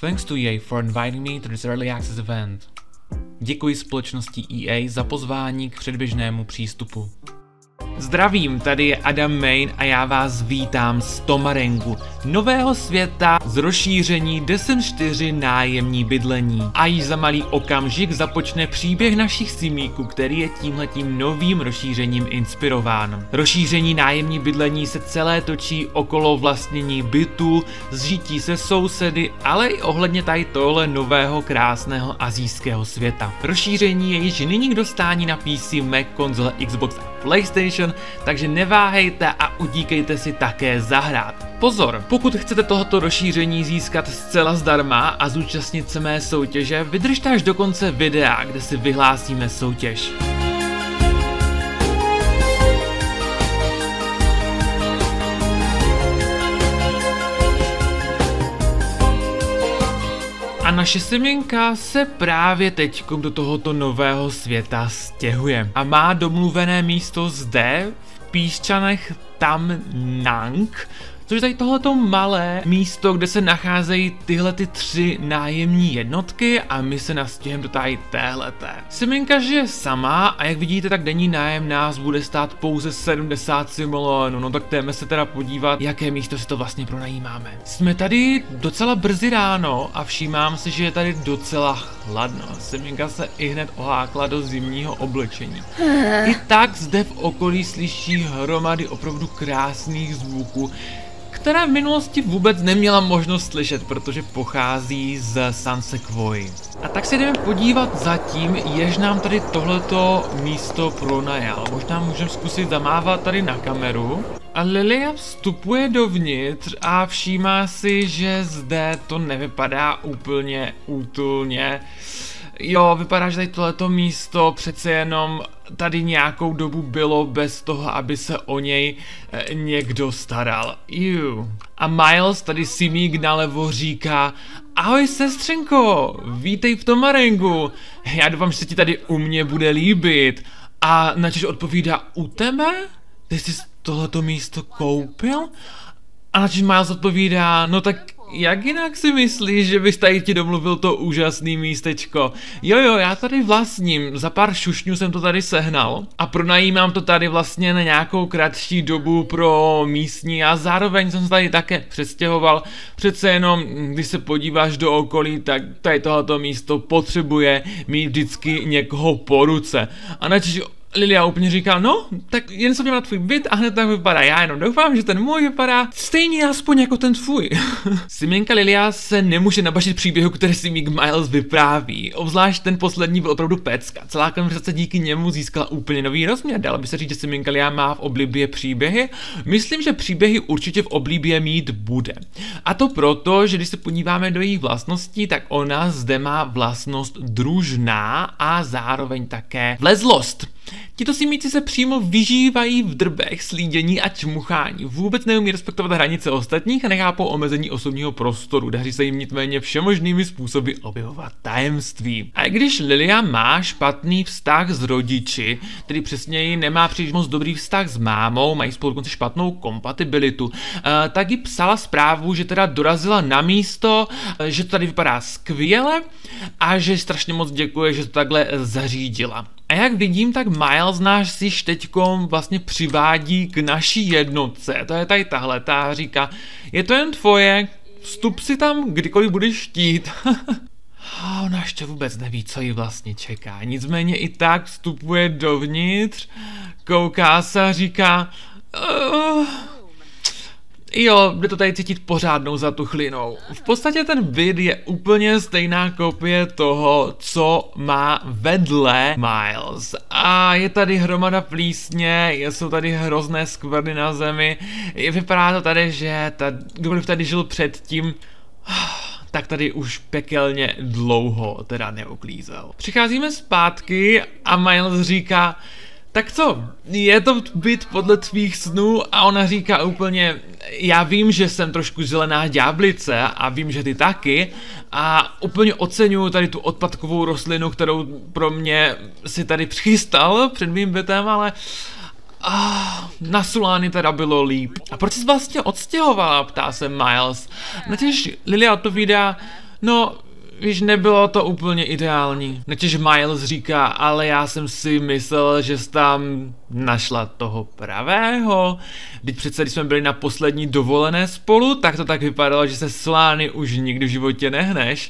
Thanks to EA for inviting me to this early access event. Děkuji společnosti EA za pozvání k předběžnému přístupu. Zdravím, tady je Adam Main a já vás vítám z Tomarengu, nového světa z rozšíření The Sims 4 nájemní bydlení. A již za malý okamžik započne příběh našich simíků, který je tímhletím novým rozšířením inspirován. Rozšíření nájemní bydlení se celé točí okolo vlastnění bytů, zžití se sousedy, ale i ohledně tady tohle nového krásného asijského světa. Rozšíření je již nyní k dostání na PC, Mac, konzole, Xbox a PlayStation, takže neváhejte a utíkejte si také zahrát. Pozor, pokud chcete tohoto rozšíření získat zcela zdarma a zúčastnit se mé soutěže, vydržte až do konce videa, kde si vyhlásíme soutěž. A naše seminka se právě teďkom do tohoto nového světa stěhuje. A má domluvené místo zde, v Písčanech Tam Nang, což je tady tohleto malé místo, kde se nacházejí tyhle ty 3 nájemní jednotky a my se nastěhujeme do tady téhleté. Seminka žije sama a jak vidíte, tak denní nájem nás bude stát pouze 70 simoleonů, no tak jdeme se teda podívat, jaké místo si to vlastně pronajímáme. Jsme tady docela brzy ráno a všímám si, že je tady docela chladno. Seminka se ihned ohákla do zimního oblečení. I tak zde v okolí slyší hromady opravdu krásných zvuků, která v minulosti vůbec neměla možnost slyšet, protože pochází z San Sequoia. A tak se jdeme podívat zatím, jež nám tady tohleto místo pronajal. Možná můžeme zkusit zamávat tady na kameru. A Lilia vstupuje dovnitř a všímá si, že zde to nevypadá úplně útulně. Jo, vypadá, že tady tohleto místo přece jenom tady nějakou dobu bylo bez toho, aby se o něj někdo staral. A Miles, tady simík nalevo, říká: ahoj sestřenko, vítej v Tomarengu, já doufám, že se ti tady u mě bude líbit. A načež odpovídá: u tebe? Ty jsi tohleto místo koupil? A načež Miles odpovídá: no tak jak jinak si myslíš, že bys tady ti domluvil to úžasný místečko? Jo, já tady vlastním, za pár šušňů jsem to tady sehnal a pronajímám to tady vlastně na nějakou kratší dobu pro místní a zároveň jsem se tady také přestěhoval. Přece jenom, když se podíváš do okolí, tak tady tohoto místo potřebuje mít vždycky někoho po ruce. A načež Lilia úplně říká: no, tak jen se na tvůj byt a hned tak vypadá. Já jenom doufám, že ten můj vypadá stejně aspoň jako ten tvůj. Siminka Lilia se nemůže nabašit příběhu, který si Mick Miles vypráví. Obzvlášť ten poslední byl opravdu pecka. Celá konverzace díky němu získala úplně nový rozměr. Dalo by se říct, že Siminka Lilia má v oblibě příběhy. Myslím, že příběhy určitě v oblibě mít bude. A to proto, že když se podíváme do jejich vlastností, tak ona zde má vlastnost družná a zároveň také vlezlost. Tito simíci se přímo vyžívají v drbech, slídění a čmuchání. Vůbec neumí respektovat hranice ostatních a nechápou omezení osobního prostoru. Daří se jim nicméně všemožnými způsoby objevovat tajemství. A i když Lilia má špatný vztah s rodiči, tedy přesněji nemá příliš moc dobrý vztah s mámou, mají spolu dokonce špatnou kompatibilitu, tak jí psala zprávu, že teda dorazila na místo, že to tady vypadá skvěle a že strašně moc děkuje, že to takhle zařídila. A jak vidím, tak Miles náš si teďkom vlastně přivádí k naší jednotce. To je tady tahle, ta říká: je to jen tvoje, vstup si tam kdykoliv budeš chtít. A ona ještě vůbec neví, co jí vlastně čeká. Nicméně i tak vstupuje dovnitř, kouká se a říká: jo, jde to tady cítit pořádnou zatuchlinou. V podstatě ten byt je úplně stejná kopie toho, co má vedle Miles. A je tady hromada plísně, jsou tady hrozné skvrny na zemi. Vypadá to tady, že kdokoliv tady žil předtím, tak tady už pekelně dlouho teda neuklízel. Přicházíme zpátky a Miles říká: tak co, je to byt podle tvých snů? A ona říká úplně: já vím, že jsem trošku zelená ďáblice a vím, že ty taky a úplně oceňuju tady tu odpadkovou rostlinu, kterou pro mě si tady přichystal před mým bytem, ale na Sulány teda bylo líp. A proč jsi vlastně odstěhovala, ptá se Miles. Natěž Lilia odpovídá: No, víš, nebylo to úplně ideální. Načež Miles říká, ale já jsem si myslel, že jsi tam našla toho pravého. Teď přece, když jsme byli na poslední dovolené spolu, tak to tak vypadalo, že se s Lany už nikdy v životě nehneš.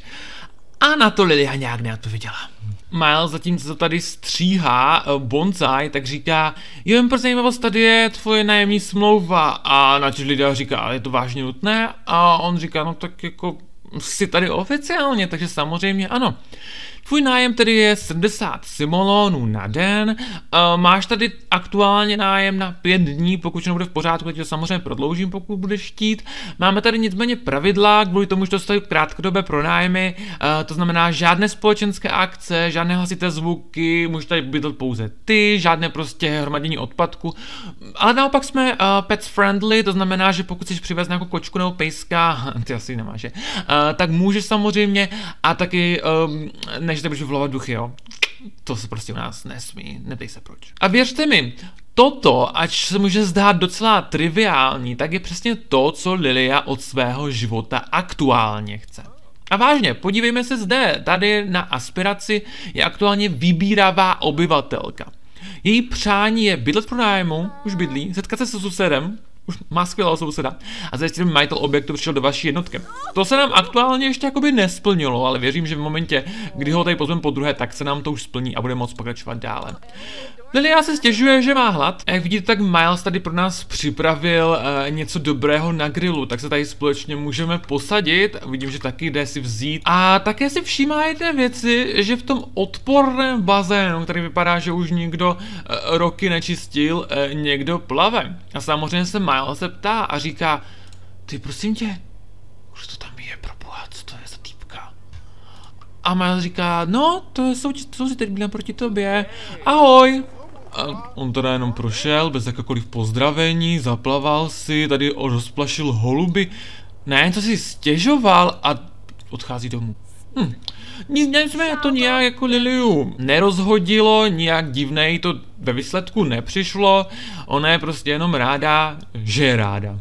A na to Lilia nějak neodpověděla. Miles zatímco to tady stříhá bonsai, tak říká, jo, jen pro zajímavost, tady je tvoje nájemní smlouva. A načež Lilia říká, ale je to vážně nutné? A on říká, no tak jako jsi tady oficiálně, takže samozřejmě ano. Tvůj nájem tedy je 70 simoleonů na den, máš tady aktuálně nájem na 5 dní, pokud to nebude v pořádku, tak to samozřejmě prodloužím, pokud budeš chtít. Máme tady nicméně pravidla, kvůli tomu, že to stojí krátkodobé pronájmy, to znamená žádné společenské akce, žádné hlasité zvuky, můžeš tady bydlet pouze ty, žádné prostě hromadění odpadku, ale naopak jsme pets friendly, to znamená, že pokud chceš přivést nějakou kočku nebo pejska, ty asi nemáš, že? Tak můžeš samozřejmě a taky než budeš vyvolávat duchy, jo. To se prostě u nás nesmí, neptej se proč. A věřte mi, toto, ač se může zdát docela triviální, tak je přesně to, co Lilia od svého života aktuálně chce. A vážně, podívejme se zde, tady na aspiraci je aktuálně vybíravá obyvatelka. Její přání je bydlet pro nájmu, už bydlí, setkat se se sousedem, už má skvělého souseda a zajistit, aby majitel objektu přišel do vaší jednotky. To se nám aktuálně ještě jakoby nesplnilo, ale věřím, že v momentě, kdy ho tady pozveme po druhé, tak se nám to už splní a bude moct pokračovat dále. Lilia se stěžuje, že má hlad. A jak vidíte, tak Miles tady pro nás připravil něco dobrého na grilu, tak se tady společně můžeme posadit. Vidím, že taky jde si vzít. A také si všímá jedné věci, že v tom odporném bazénu, který vypadá, že už nikdo roky nečistil, někdo plave. A samozřejmě se Miles se ptá a říká, ty prosím tě, už to tam je, proboha, co to je za týpka? A Miles říká, no, jsou si teď byli proti tobě, ahoj. A on teda jenom prošel, bez jakékoliv pozdravení, zaplaval si, tady rozplašil holuby, ne, co si stěžoval a odchází domů. Nicméně to nějak jako Liliu nerozhodilo, nějak divnej to ve výsledku nepřišlo, ona je prostě jenom ráda, že je ráda.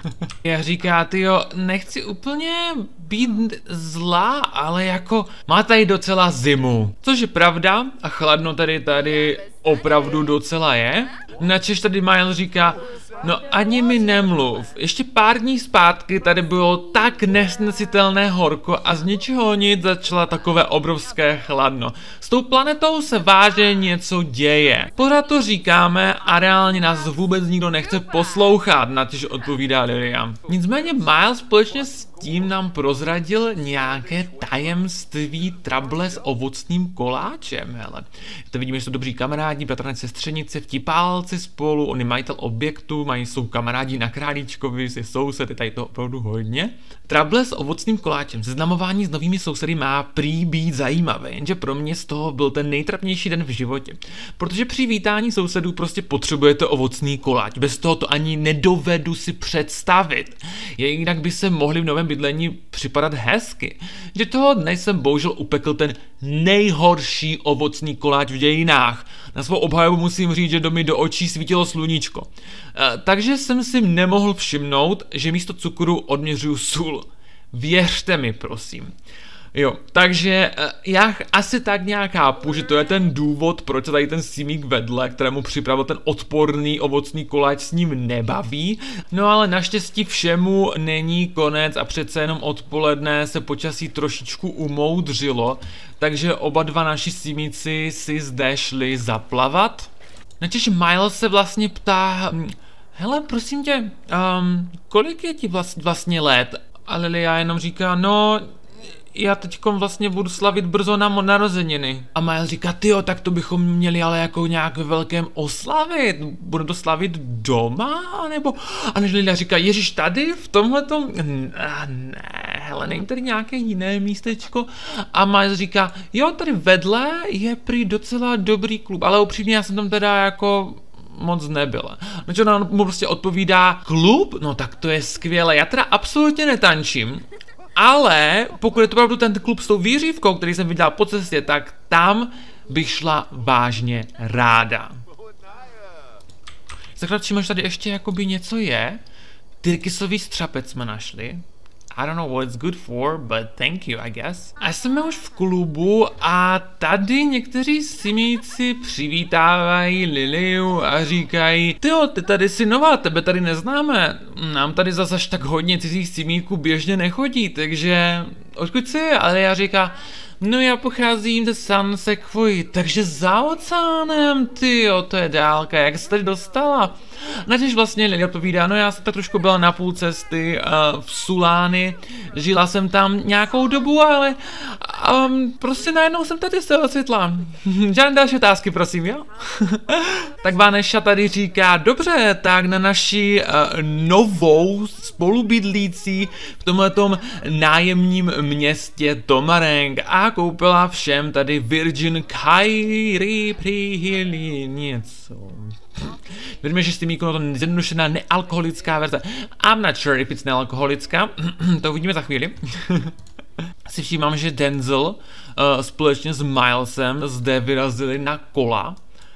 Jak říká, tyjo, nechci úplně být zlá, ale jako má tady docela zimu. Což je pravda a chladno tady opravdu docela je. Načež tady Miles říká, no ani mi nemluv, ještě pár dní zpátky tady bylo tak nesnesitelné horko a z ničeho nic začala takové obrovské chladno. S tou planetou se vážně něco děje. Pořád to říkáme a reálně nás vůbec nikdo nechce poslouchat, načež odpovídá Lilia. Nicméně Miles společně s tím nám prozradil nějaké tajemství trable s ovocným koláčem, hele. To vidíme, že jsou dobří kamarádi, bratranec, sestřenice, vtipálci spolu, on je majitel objektu, jsou kamarádi na Králíčkovi, je soused, je tady to opravdu hodně. Trable s ovocným koláčem, seznamování s novými sousedy má prý být zajímavé, jenže pro mě z toho byl ten nejtrapnější den v životě. Protože při vítání sousedů prostě potřebujete ovocný koláč, bez toho to ani nedovedu si představit. Jinak by se mohli v novém bydlení připadat hezky. Že toho dne jsem bohužel upekl ten nejhorší ovocný koláč v dějinách. Na svou obhajobu musím říct, že mi do očí svítilo sluníčko. Takže jsem si nemohl všimnout, že místo cukru odměřuju sůl. Věřte mi, prosím. Jo, takže já asi tak nějak chápu, že to je ten důvod, proč se tady ten Simík vedle, kterému připravil ten odporný ovocný koláč, s ním nebaví. No ale naštěstí všemu není konec a přece jenom odpoledne se počasí trošičku umoudřilo, takže oba dva naši Simíci si zde šli zaplavat. Načež Miles se vlastně ptá, hele, prosím tě, kolik je ti vlastně let? A Lilia jenom říká, no, já teďkom vlastně budu slavit brzo na narozeniny. A Miles říká, tyjo, tak to bychom měli ale jako nějak ve velkém oslavit. Budeme to slavit doma? Nebo... A než Lilia říká, ježiš, tady v tomhletom? Ne, hele, není tady nějaké jiné místečko? A Miles říká, jo, tady vedle je prý docela dobrý klub, ale upřímně já jsem tam teda jako... moc nebyla. Takže ona mu prostě odpovídá, klub? No tak to je skvělé, já teda absolutně netančím, ale pokud je to opravdu ten klub s tou výřívkou, který jsem viděl po cestě, tak tam bych šla vážně ráda. Sakra, všiml, že tady ještě jakoby něco je. Tyrkysový střapec jsme našli. I don't know what it's good for, but thank you, I guess. A jsme už v klubu a tady někteří simíci přivítávají Liliu a říkají: tyjo, ty tady jsi nová, tebe tady neznáme. Nám tady zase až tak hodně cizích simíků běžně nechodí, takže odkud jsi? A Lilia říká: no já pocházím ze San Sequoia, takže za oceánem, tyjo, to je dálka, jak jsi tady dostala? Načež vlastně Lilia odpovídá: no já jsem tak trošku byla na půl cesty v Sulány, žila jsem tam nějakou dobu, ale prostě najednou jsem tady se ocitla. Žádné další otázky, prosím, jo? Tak Vanesha tady říká: dobře, tak na naši novou spolubydlící v tomhletom nájemním městě Tomarang a koupila všem tady Virgin Kairi Prihili něco. Věříme, že Steamíku na to zjednodušená nealkoholická verze. I'm not sure if it's nealkoholická, to uvidíme za chvíli. Si všímám, že Denzel společně s Milesem zde vyrazili na kola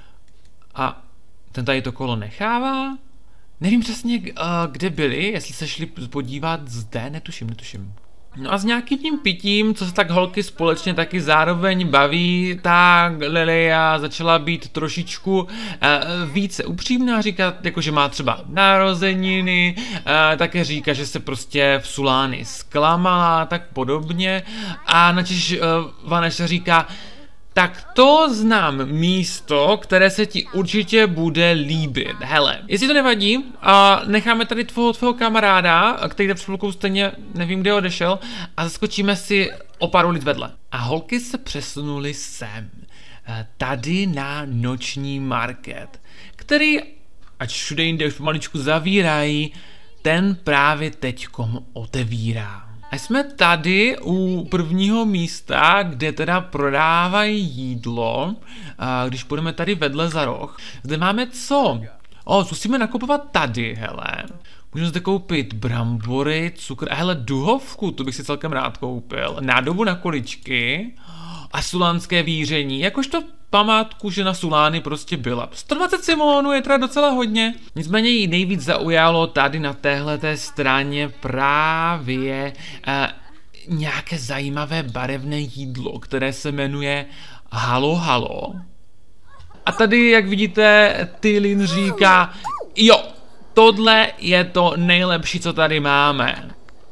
a ten tady to kolo nechává. Nevím přesně, kde byli, jestli se šli podívat zde, netuším. No a s nějakým tím pitím, co se tak holky společně taky zároveň baví, tak Lilia začala být trošičku více upřímná, říkat, jako že má třeba narozeniny, také říká, že se prostě v Sulány zklamala a tak podobně. A načež Vanesha říká: tak to znám místo, které se ti určitě bude líbit. Hele, jestli to nevadí, necháme tady tvého kamaráda, který jde před chvilkou stejně nevím, kde odešel, a zaskočíme si o pár ulic vedle. A holky se přesunuly sem, tady na noční market, který, ať všude jinde už pomaličku zavírají, ten právě teďkom otevírá. A jsme tady u prvního místa, kde teda prodávají jídlo. A když půjdeme tady vedle za roh, zde máme co? Zkusíme nakupovat tady, hele. Můžeme zde koupit brambory, cukr, a hele, duhovku, to bych si celkem rád koupil. Nádobu na količky a sulánské víření, jakožto památku, že na Sulány prostě byla. 120 simónů je teda docela hodně. Nicméně jí nejvíc zaujalo tady na téhleté straně právě nějaké zajímavé barevné jídlo, které se jmenuje Halo Halo. A tady, jak vidíte, Tylin říká: jo, tohle je to nejlepší, co tady máme.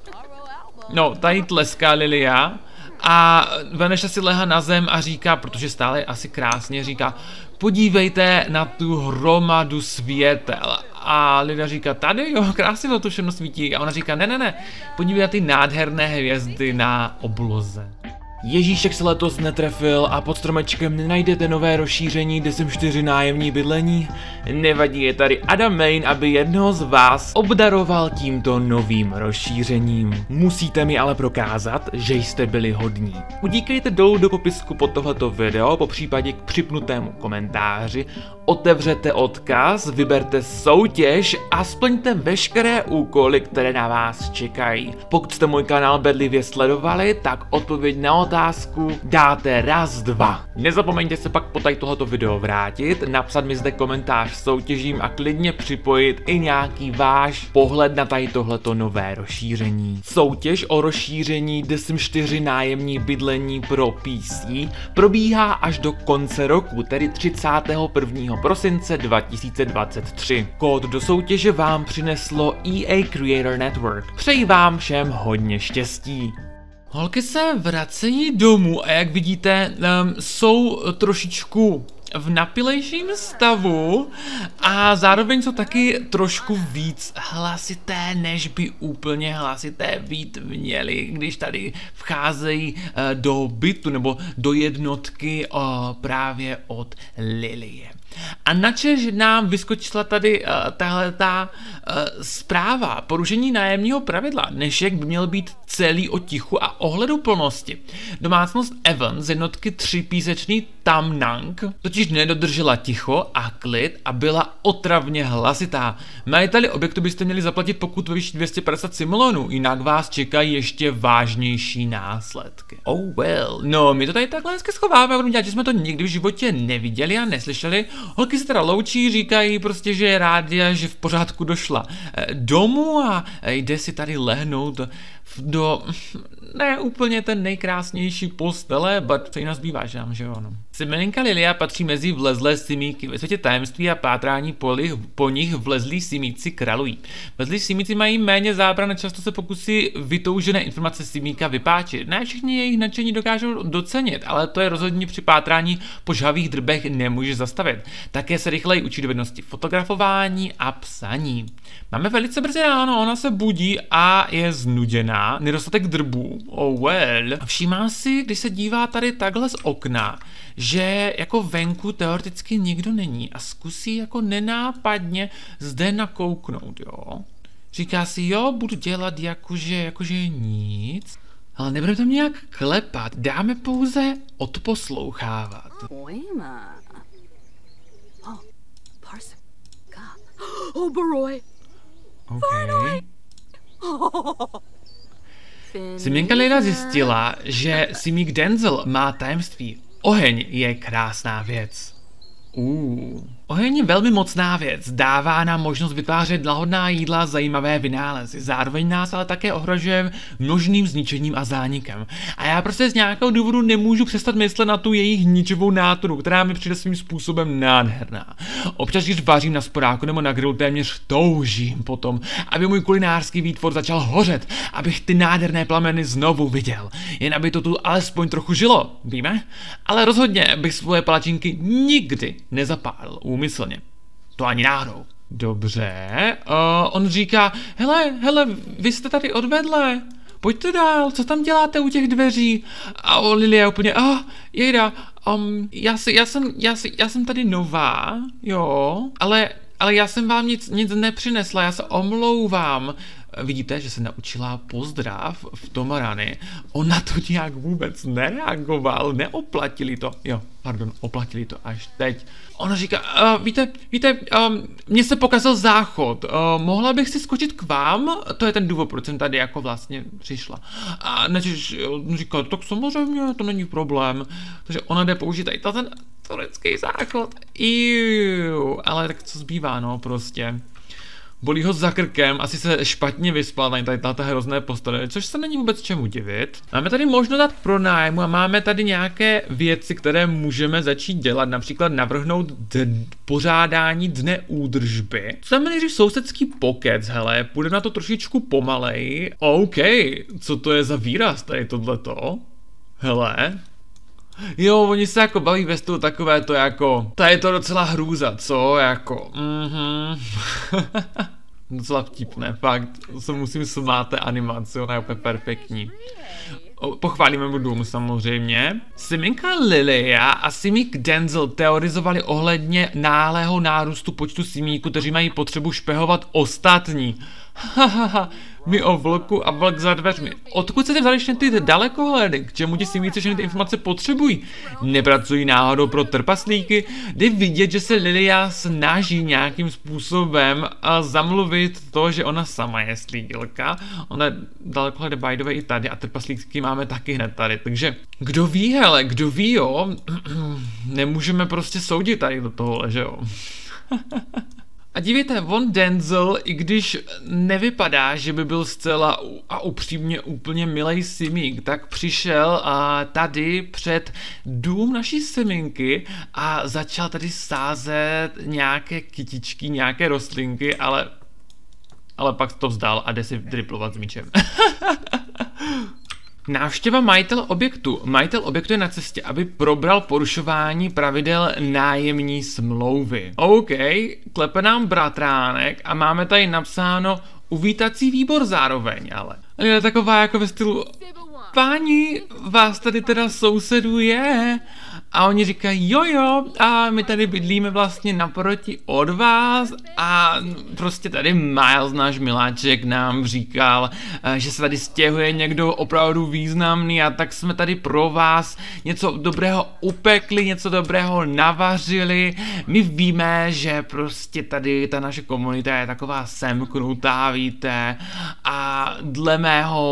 No, tady tleská Lilia. A Vanesha si lehá na zem a říká, protože stále je asi krásně, říká: podívejte na tu hromadu světel. A Lilia říká: tady jo, krásně to tu všechno svítí. A ona říká: ne, podívejte na ty nádherné hvězdy na obloze. Ježíšek se letos netrefil a pod stromečkem nenajdete nové rozšíření The Sims 4 nájemní bydlení? Nevadí, je tady Adam Main, aby jednoho z vás obdaroval tímto novým rozšířením. Musíte mi ale prokázat, že jste byli hodní. Udíkejte dolů do popisku pod tohleto video, popřípadě k připnutému komentáři, otevřete odkaz, vyberte soutěž a splňte veškeré úkoly, které na vás čekají. Pokud jste můj kanál bedlivě sledovali, tak odpověď na otázku dáte raz, dva. Nezapomeňte se pak po tady tohoto video vrátit, napsat mi zde komentář s soutěžím a klidně připojit i nějaký váš pohled na tady tohleto nové rozšíření. Soutěž o rozšíření The Sims 4 nájemní bydlení pro PC probíhá až do konce roku, tedy 31. prosince 2023. Kód do soutěže vám přineslo EA Creator Network. Přeji vám všem hodně štěstí. Holky se vracejí domů a jak vidíte, jsou trošičku v napilejším stavu a zároveň jsou taky trošku víc hlasité, než by úplně hlasité být měli, když tady vcházejí do bytu nebo do jednotky právě od Lilie. A načež nám vyskočila tady tahleta zpráva porušení nájemního pravidla, dnešek by měl být celý o tichu a ohleduplnosti. Domácnost Evan z jednotky 3písečný Tam Nang totiž nedodržela ticho a klid a byla otravně hlasitá. Majiteli objektu byste měli zaplatit pokutu ve výši 250 similonů, jinak vás čekají ještě vážnější následky. Oh well, no my to tady takhle hezky schováme, budu dělat, že jsme to nikdy v životě neviděli a neslyšeli Holky se teda loučí, říkají prostě, že je rádi, že v pořádku došla domů a jde si tady lehnout do ne úplně ten nejkrásnější postele, but co jinak zbývá, že jo, no. Semeninka Lilia patří mezi vlezlé simíky. Ve světě tajemství a pátrání po nich vlezlí simíci králují. Vlezlí simíci mají méně zábran a často se pokusí vytoužené informace simíka vypáčit. Ne všichni jejich nadšení dokážou docenit, ale to je rozhodně při pátrání po žhavých drbech nemůže zastavit. Také se rychleji učí dovednosti fotografování a psaní. Máme velice brzy ráno, ona se budí a je znuděná, nedostatek drbů. Oh well. Všímá si, když se dívá tady takhle z okna, že jako venku teoreticky nikdo není a zkusí jako nenápadně zde nakouknout, jo. Říká si, jo, budu dělat jakože nic, ale nebudeme tam nějak klepat, dáme pouze odposlouchávat. Okay. Siminka Lila zjistila, že simík Denzel má tajemství. Oheň je krásná věc. Oheň je velmi mocná věc, dává nám možnost vytvářet lahodná jídla, zajímavé vynálezy, zároveň nás ale také ohrožuje množným zničením a zánikem. A já prostě z nějakého důvodu nemůžu přestat myslet na tu jejich ničivou náturu, která mi přijde svým způsobem nádherná. Občas, když vařím na sporáku nebo na grilu, téměř toužím potom, aby můj kulinářský výtvor začal hořet, abych ty nádherné plameny znovu viděl, jen aby to tu alespoň trochu žilo, víme? Ale rozhodně bych svoje palačinky nikdy nezapálil úmyslně. To ani náhodou. Dobře, on říká, hele, vy jste tady odvedle, pojďte dál, co tam děláte u těch dveří? A Lilia úplně, jejda, já jsem tady nová, jo, ale já jsem vám nic nepřinesla, já se omlouvám. Vidíte, že se naučila pozdrav v Tomarany. On na to nějak vůbec nereagoval, neoplatili to. Jo, pardon, oplatili to až teď. Ona říká, víte, mně se pokazil záchod, mohla bych si skočit k vám? To je ten důvod, proč jsem tady jako vlastně přišla. A než říká, tak samozřejmě, to není problém. Takže ona jde použít tady ten turecký záchod. Ale tak co zbývá, no prostě. Bolí ho za krkem, asi se špatně vyspal na tady tato hrozné postavy, což se není vůbec čemu divit. Máme tady možnost dát pronájmu a máme tady nějaké věci, které můžeme začít dělat, například navrhnout pořádání dne údržby. Co tam nejdřív sousedský pokec, hele, půjdeme na to trošičku pomalej. OK, co to je za výraz tady tohleto? Hele. Jo, oni se jako baví ve stylu takové to jako, to je to docela hrůza, co, jako, docela vtipné, fakt, se musím smát té animaci, ona je úplně perfektní. Pochválíme mu dům samozřejmě. Siminka Lilia a simík Denzel teorizovali ohledně náhlého nárůstu počtu simíků, kteří mají potřebu špehovat ostatní. My o vlku a vlk za dveřmi. Odkud se ty vzali ty dalekohledy? K čemu ti simíci všechny ty informace potřebují? Nepracují náhodou pro trpaslíky? Jde vidět, že se Lilia snaží nějakým způsobem zamluvit to, že ona sama je slídilka. Ona dalekohledy by the way i tady a trpaslíky máme taky hned tady. Takže kdo ví, hele, kdo ví, jo? Nemůžeme prostě soudit tady do tohohle, že jo? A dívejte, on Denzel, i když nevypadá, že by byl zcela a upřímně úplně milej simík, tak přišel tady před dům naší siminky a začal tady sázet nějaké kytičky, nějaké rostlinky, ale pak to vzdal a jde si driplovat s míčem. Návštěva majitel objektu. Majitel objektu je na cestě, aby probral porušování pravidel nájemní smlouvy. OK, klepe nám bratránek a máme tady napsáno uvítací výbor zároveň, ale. Je taková jako ve stylu, páni, vás tady teda sousedů je. A oni říkají, jo, a my tady bydlíme vlastně naproti od vás a prostě tady Miles, náš miláček, nám říkal, že se tady stěhuje někdo opravdu významný a tak jsme tady pro vás něco dobrého upekli, něco dobrého navařili. My víme, že prostě tady ta naše komunita je taková semknutá, víte, a dle mého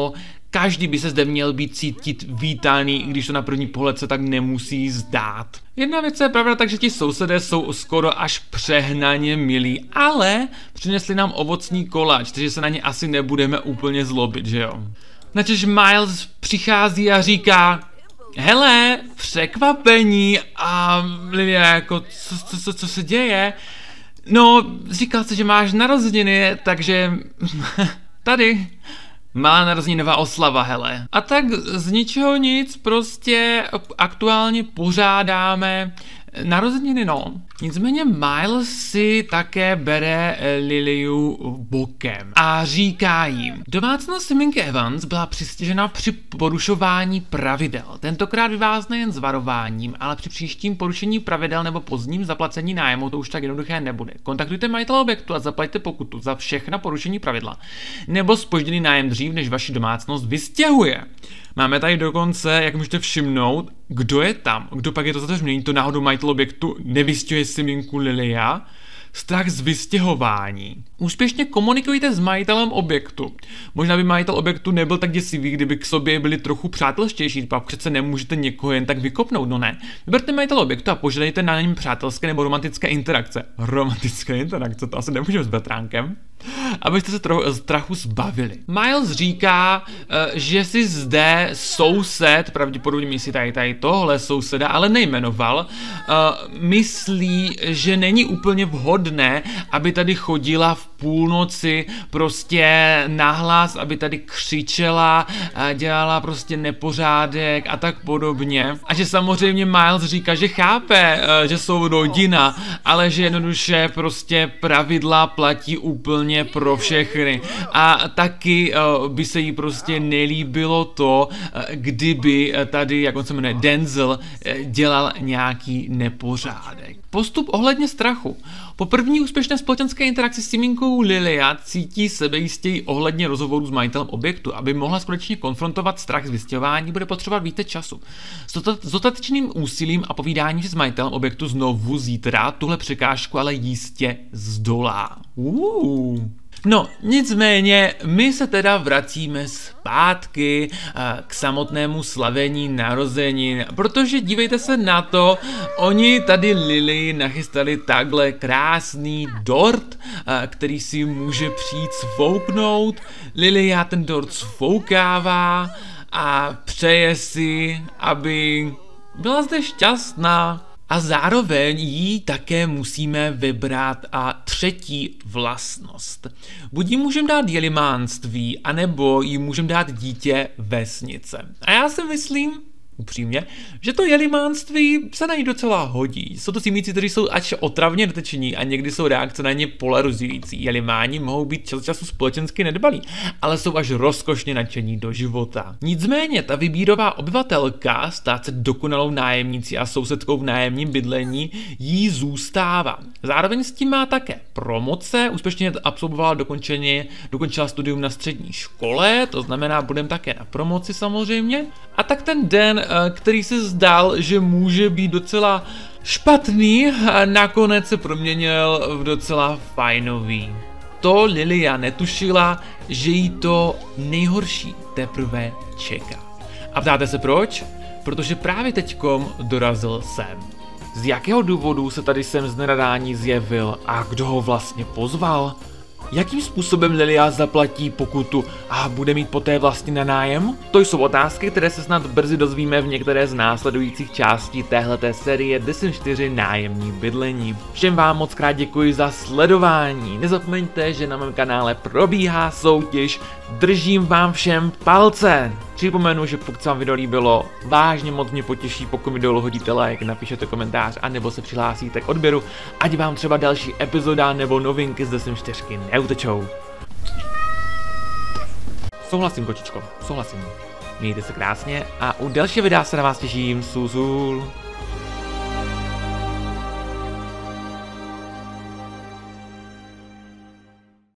Každý by se zde měl být cítit vítaný, i když to na první pohled se tak nemusí zdát. Jedna věc je pravda, takže ti sousedé jsou skoro až přehnaně milí, ale přinesli nám ovocný koláč, takže se na ně asi nebudeme úplně zlobit, že jo? Načež Miles přichází a říká: hele, překvapení, a Lilia jako, co se děje? No, říkal jsi, že máš narozeniny, takže tady malá narozeninová oslava, hele. A tak z ničeho nic prostě aktuálně pořádáme narozeniny, no. Nicméně Miles si také bere Liliu bokem a říká jim: domácnost Seminky Evans byla přistižena při porušování pravidel. Tentokrát vyvázne nejen s varováním, ale při příštím porušení pravidel nebo pozdním zaplacení nájmu to už tak jednoduché nebude. Kontaktujte majitele objektu a zaplaťte pokutu za všechna porušení pravidla nebo zpožděný nájem dřív, než vaši domácnost vystěhuje. Máme tady dokonce, jak můžete všimnout, kdo je tam, kdo pak je to za to, že není to náhodou majitel objektu, nevystěhuje Seminku Lilia. Strach z vystěhování. Úspěšně komunikujte s majitelem objektu. Možná by majitel objektu nebyl tak děsivý, kdyby k sobě byli trochu přátelštější, pak přece nemůžete někoho jen tak vykopnout, no ne. Vyberte majitel objektu a požádejte na něm přátelské nebo romantické interakce. Romantické interakce, to asi nemůžeme s Betránkem. Abyste se trochu strachu zbavili. Miles říká, že si zde soused, pravděpodobně myslí tady tohle souseda, ale nejmenoval, myslí, že není úplně vhodné, aby tady chodila v půlnoci prostě nahlas, aby tady křičela, dělala prostě nepořádek a tak podobně. A že samozřejmě Miles říká, že chápe, že jsou rodina, ale že jednoduše prostě pravidla platí úplně pro všechny. A taky by se jí prostě nelíbilo to, kdyby tady, jak on se jmenuje, Denzel, dělal nějaký nepořádek. Postup ohledně strachu. Po první úspěšné společenské interakci s Seminkou Lilia cítí sebejistěji ohledně rozhovoru s majitelem objektu. Aby mohla skutečně konfrontovat strach z vystěhování, bude potřebovat více času. S dostatečným úsilím a povídáním s majitelem objektu znovu zítra tuhle překážku ale jistě zdolá. No, nicméně, my se teda vracíme zpátky k samotnému slavení narozenin, protože dívejte se na to, oni tady Lily nachystali takhle krásný dort, který si může přijít sfouknout. Lilia ten dort sfoukává a přeje si, aby byla zde šťastná. A zároveň jí také musíme vybrat a třetí vlastnost. Buď jí můžeme dát jelimánství, anebo jí můžeme dát dítě vesnice. A já si myslím, upřímně, že to jelimánství se na ní docela hodí. Jsou to simíci, kteří jsou až otravně doteční a někdy jsou reakce na ně polarizující. Jelimáni mohou být čas času společensky nedbalí, ale jsou až rozkošně nadšení do života. Nicméně ta vybírová obyvatelka, stát se dokonalou nájemnicí a sousedkou v nájemním bydlení, jí zůstává. Zároveň s tím má také promoce, úspěšně absolvovala, dokončila studium na střední škole, to znamená, budeme také na promoci samozřejmě. A tak ten den, který se zdál, že může být docela špatný, nakonec se proměnil v docela fajnový. To Lilia netušila, že jí to nejhorší teprve čeká. A ptáte se proč? Protože právě teďkom dorazil sem. Z jakého důvodu se tady sem z nenadání zjevil a kdo ho vlastně pozval? Jakým způsobem Lilia zaplatí pokutu a bude mít poté vlastně na nájem? To jsou otázky, které se snad brzy dozvíme v některé z následujících částí téhleté série The Sims 4 nájemní bydlení. Všem vám moc krát děkuji za sledování. Nezapomeňte, že na mém kanále probíhá soutěž. Držím vám všem palce. Připomenu, že pokud se vám video líbilo, vážně moc mě potěší, pokud mi dolů hodíte like, napíšete komentář a nebo se přihlásíte k odběru, ať vám třeba další epizoda nebo novinky z The Sims 4 neutečou. Souhlasím, kočičko, souhlasím. Mějte se krásně a u dalšího videa se na vás těším. Suzul.